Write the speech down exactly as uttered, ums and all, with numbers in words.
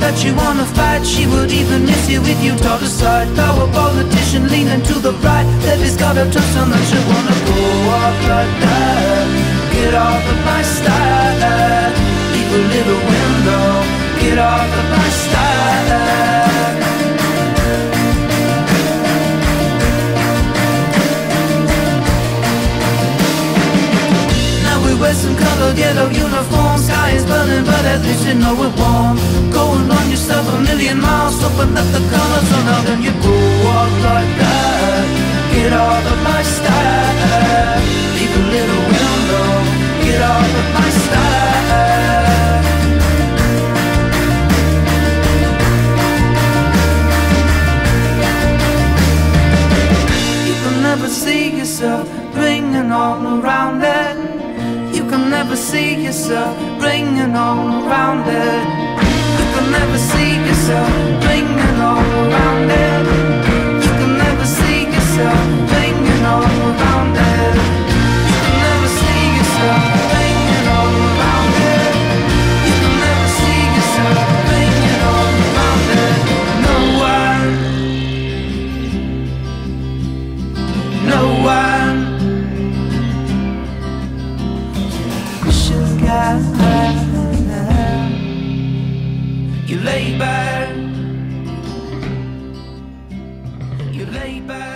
that you wanna fight. She would even miss you if you tossed aside. Now a politician leaning to the right, Levy's got a touch on that you wanna go off like that. Get off of my style, leave a little window. Get off of my style. Now we wear some colored yellow uniforms. Sky is burning, but at least you know it warm. Going on yourself a million miles, open up the colors, so now then you go off like that. Get off of my style, leave a little window. Get off of my style. You can never see yourself bringing all around it. You can never see yourself bringing all around it. You can never see yourself bringing all around it. You can never see yourself bringing all around it. You can never see yourself bringing all around it. You can never see yourself bringing all around it. No one, no one. You lay back, you lay back.